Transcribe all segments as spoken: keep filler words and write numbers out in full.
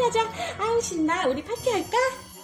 파티하자. 아우 신나. 우리 파티할까?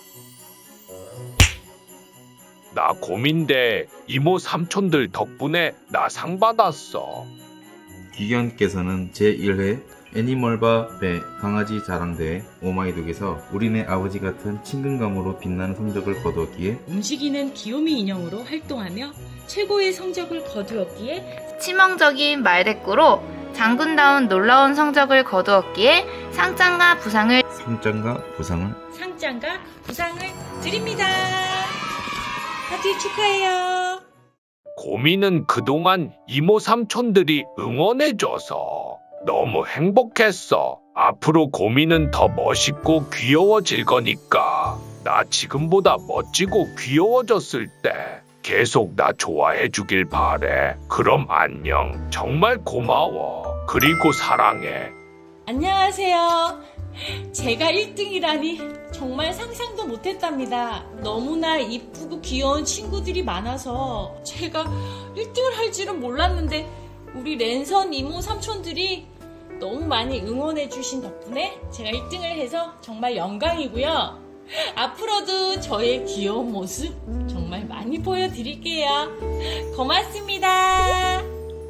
나 곰인데 이모 삼촌들 덕분에 나 상 받았어. 귀견께서는 제일 회 애니멀바 배 강아지 자랑대회 오마이독에서 우리네 아버지 같은 친근감으로 빛나는 성적을 거두었기에 움직이는 귀요미 인형으로 활동하며 최고의 성적을 거두었기에 치명적인 말대꾸로 장군다운 놀라운 성적을 거두었기에 상장과 부상을 상장과 부상을 상장과 부상을 드립니다. 파티 축하해요. 곰이는 그동안 이모 삼촌들이 응원해줘서 너무 행복했어. 앞으로 곰이는 더 멋있고 귀여워질 거니까 나 지금보다 멋지고 귀여워졌을 때 계속 나 좋아해 주길 바래. 그럼 안녕. 정말 고마워. 그리고 사랑해. 안녕하세요. 제가 일 등이라니 정말 상상도 못했답니다. 너무나 이쁘고 귀여운 친구들이 많아서 제가 일 등을 할 줄은 몰랐는데 우리 랜선 이모 삼촌들이 너무 많이 응원해 주신 덕분에 제가 일 등을 해서 정말 영광이고요. 앞으로도 저의 귀여운 모습 정말 많이 보여드릴게요. 고맙습니다.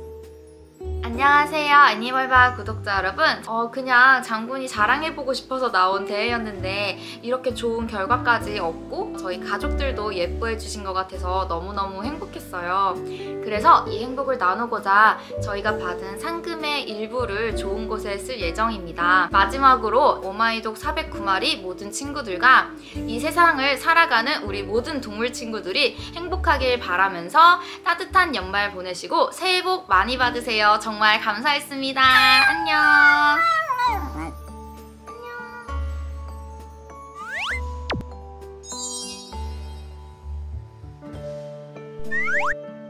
안녕하세요 애니멀바 구독자 여러분. 어 그냥 장군이 자랑해보고 싶어서 나온 대회였는데 이렇게 좋은 결과까지 얻고 저희 가족들도 예뻐해주신 것 같아서 너무너무 행복했어요. 그래서 이 행복을 나누고자 저희가 받은 상금의 일부를 좋은 곳에 쓸 예정입니다. 마지막으로 오마이독 사백구 마리 모든 친구들과 이 세상을 살아가는 우리 모든 동물 친구들이 행복하길 바라면서 따뜻한 연말 보내시고 새해 복 많이 받으세요. 정말 감사했습니다. 안녕. 안녕.